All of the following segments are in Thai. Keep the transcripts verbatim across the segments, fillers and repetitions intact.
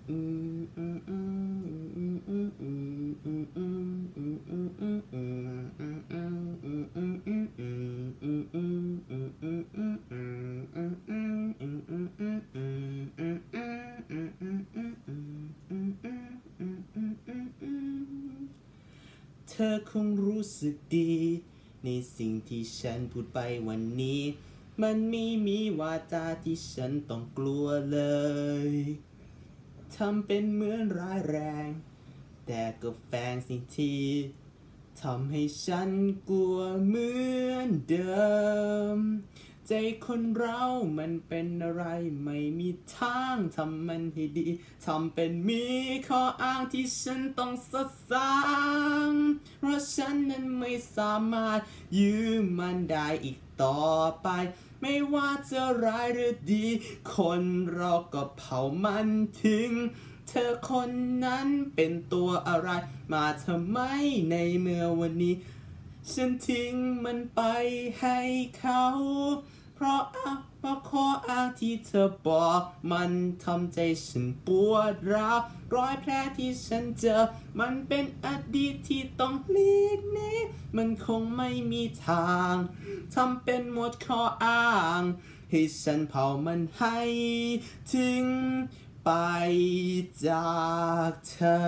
เธอคงรู้สึกดีในสิ่งที่ฉันพูดไปวันนี้มันไม่มีวาจาที่ฉันต้องกลัวเลยทำเป็นเหมือนร้ายแรงแต่ก็แฝงสิ่งที่ทำให้ฉันกลัวเหมือนเดิมใจคนเรามันเป็นอะไรไม่มีทางทำมันให้ดีทำเป็นมีข้ออ้างที่ฉันต้องสะสางเพราะฉันนั้นไม่สามารถยืมมันได้อีกต่อไปไม่ว่าจะร้ายหรือดีคนเราก็เผามันทิ้งเธอคนนั้นเป็นตัวอะไรมาทำไมในเมื่อวันนี้ฉันทิ้งมันไปให้เขาเพราะอ้างเพราะข้ออ้างที่เธอบอกมันทำใจฉันปวดร้าวรอยแผลที่ฉันเจอมันเป็นอดีตที่ต้องหลีกหนีมันคงไม่มีทางทำเป็นหมดข้ออ้างให้ฉันเผามันให้ทิ้งไปจากเธอ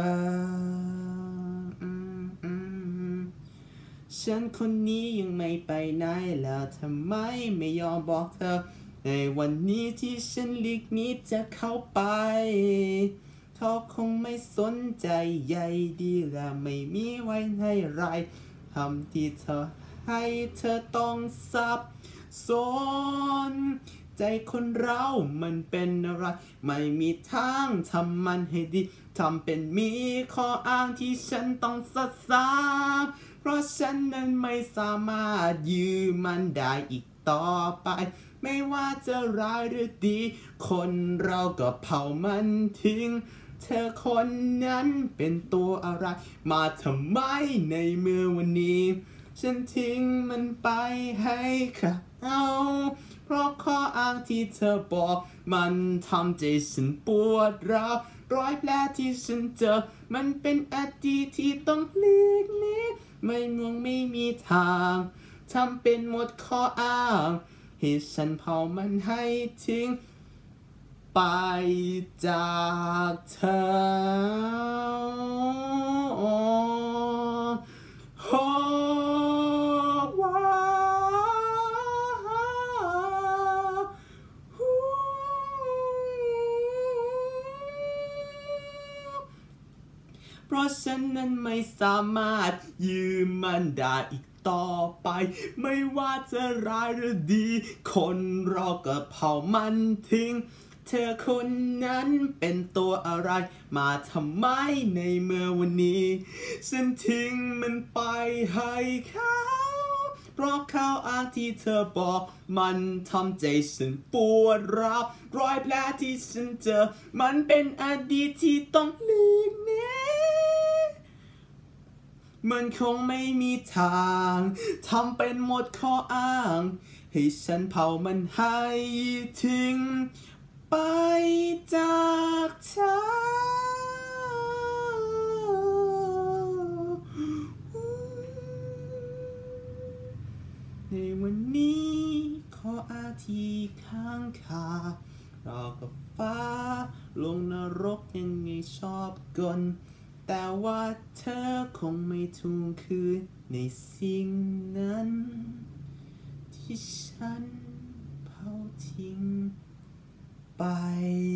ฉันคนนี้ยังไม่ไปไหนแล้วทำไมไม่ยอมบอกเธอในวันนี้ที่ฉันหลีกหนีจะเข้าไปเขาคงไม่สนใจใยดีและไม่มีไว้ให้ไรทำที่เธอให้เธอต้องสับสนใจคนเรามันเป็นอะไรไม่มีทางทำมันให้ดีทำเป็นมีข้ออ้างที่ฉันต้องสัตย์สาเพราะฉันนั้นไม่สามารถยืมมันได้อีกต่อไปไม่ว่าจะร้ายหรือดีคนเราก็เผามันทิ้งเธอคนนั้นเป็นตัวอะไรมาทำไมในเมื่อวันนี้ฉันทิ้งมันไปให้เขาเพราะข้ออ้างที่เธอบอกมันทำใจฉันปวดร้าวรอยแผลที่ฉันเจอมันเป็นอดีตที่ต้องหลีกหนีไม่มองไม่มีทางทำเป็นหมดข้ออ้างให้ฉันเผามันให้ทิ้งไปจากเธอเพราะฉันนั้นไม่สามารถยืมมันได้อีกต่อไปไม่ว่าจะร้ายหรือดีคนเราก็เผามันทิ้งเธอคนนั้นเป็นตัวอะไรมาทำไมในเมื่อวันนี้ฉันทิ้งมันไปให้เขาเพราะเขาอ้างที่เธอบอกมันทำใจฉันปวดร้าวรอยแผลที่ฉันเจอมันเป็นอดีตที่ต้องหลีกหนีมันคงไม่มีทางทำเป็นหมดข้ออ้างให้ฉันเผามันให้ทิ้งไปจากเธอในวันนี้ขออาทีข้างคารอกับฟ้าลงนรกยังไงชอบกลแต่ว่าเธอคงไม่ทวงคืนในสิ่งนั้นที่ฉันเผาทิ้งไป